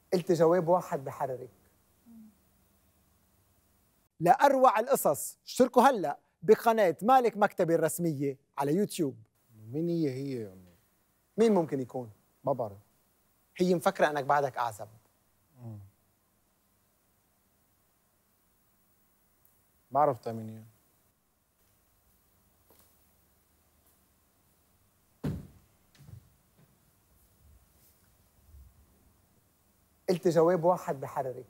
قلت جواب واحد بحررك. لأروع القصص اشتركوا هلأ بقناة مالك مكتبي الرسمية على يوتيوب. مين هي يعني؟ مين ممكن يكون؟ ما بعرف. هي مفكرة أنك بعدك أعزب. ما عرفتها مين هي. قلت جواب واحد بحررك.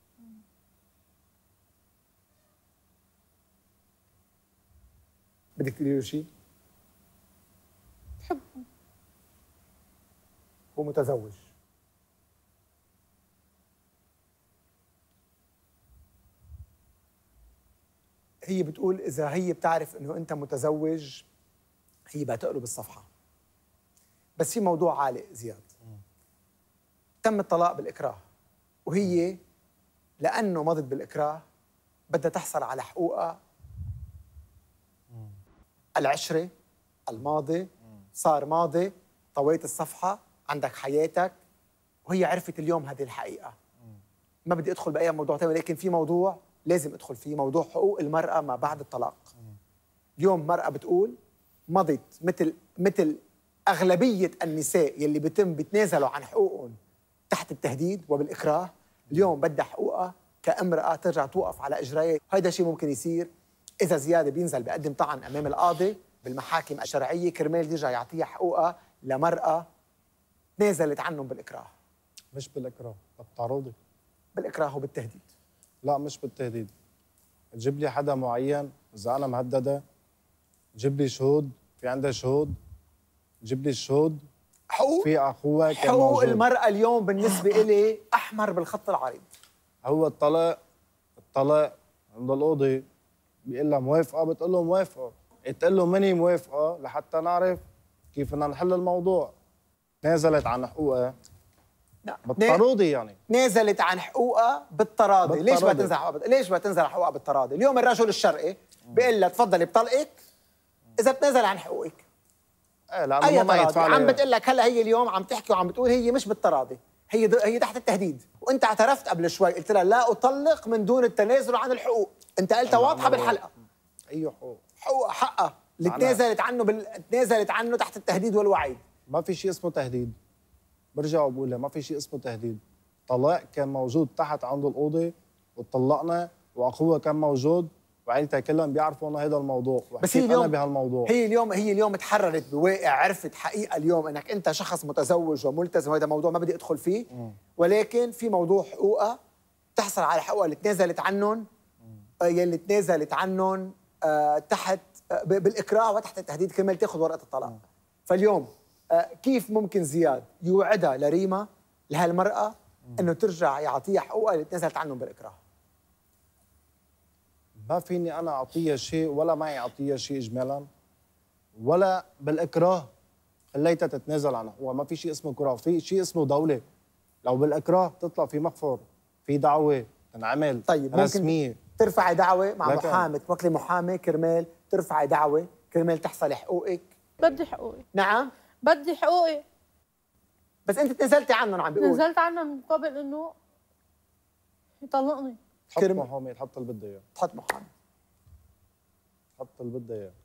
بدك تقولي له شيء؟ بحبه. هو متزوج. هي بتقول إذا هي بتعرف إنه أنت متزوج هي بتقلب الصفحة. بس في موضوع عالق زياد. تم الطلاق بالإكراه، وهي لأنه مضت بالإكراه بدها تحصل على حقوقها. العشرة، الماضي، صار ماضي، طويت الصفحة، عندك حياتك، وهي عرفت اليوم هذه الحقيقة. ما بدي أدخل بأي موضوع ثاني، لكن في موضوع لازم أدخل فيه، موضوع حقوق المرأة ما بعد الطلاق. اليوم مرأة بتقول مضت مثل أغلبية النساء يلي بيتنازلوا عن حقوقهم تحت التهديد وبالإكراه. اليوم بدها حقوقها كامرأة ترجع توقف على إجريها. هيدا شيء ممكن يصير إذا زياد بينزل بيقدم طعن أمام القاضي بالمحاكم الشرعية كرمال يرجع يعطيها حقوقها لمرأة تنازلت عنهم بالإكراه. مش بالإكراه، بالتعرضي. بالإكراه وبالتهديد. لا مش بالتهديد. تجيب لي حدا معين، إذا أنا مهددة تجيب لي شهود، في عندها شهود، تجيب لي الشهود. حقوق في أخوها كان حقوق موجود. المرأة اليوم بالنسبة إلي أحمر بالخط العريض. هو الطلاق عند القاضي بيقول لها موافقة، بتقول له موافقة، تقول له ماني موافقة لحتى نعرف كيف بدنا نحل الموضوع. نازلت عن حقوقها بالتراضي، يعني نازلت عن حقوقها بالتراضي. ليش بدها تنزل حقوقها؟ ليش بدها تنزل حقوقها بالتراضي؟ اليوم الرجل الشرقي بيقول لها تفضلي بطلقك إذا بتنزل عن حقوقك. لأنه ما يدفع عم بتقول لك هلا هي اليوم عم تحكي وعم بتقول هي مش بالتراضي، هي تحت التهديد، وانت اعترفت قبل شوي قلت لها لا اطلق من دون التنازل عن الحقوق. انت قلتها واضحه بالحلقه. اي حقوق؟ حقها اللي تنازلت عنه تحت التهديد والوعيد. ما في شيء اسمه تهديد. برجع وبقولها ما في شيء اسمه تهديد. طلاق كان موجود تحت عند القاضي وطلقنا، واخوها كان موجود وعيلتها كلهم بيعرفوا انه هذا الموضوع، بس هي اليوم انا بهالموضوع. هي اليوم تحررت بواقع، عرفت حقيقه اليوم انك انت شخص متزوج وملتزم، وهذا موضوع ما بدي ادخل فيه. ولكن في موضوع حقوقها، تحصل على حقوقها اللي تنازلت عنهم، يلي تنازلت عنهم تحت بالاكراه وتحت التهديد كرمال تاخذ ورقه الطلاق. فاليوم كيف ممكن زياد يوعدها لريما لهالمراه انه ترجع يعطيها حقوقها اللي تنازلت عنهم بالاكراه؟ ما فيني انا اعطيها شيء ولا معي اعطيها شيء اجمالا ولا بالاكراه خليتها تتنازل عن حقوقها. ما في شيء اسمه اكراه، في شيء اسمه دوله. لو بالاكراه تطلع في مخفر، في دعوه تنعمل رسميه. ممكن ترفعي دعوه مع محامي، توكلي محامي كرمال ترفعي دعوه كرمال تحصلي حقوقك. بدي حقوقي. نعم بدي حقوقي. بس انت تنزلتي عنهم، عم بيقول نزلت عنهم من قبل انه يطلقني. تحط محامي، تحط اللي بدها اياه، تحط محامي، تحط اللي بدها اياه.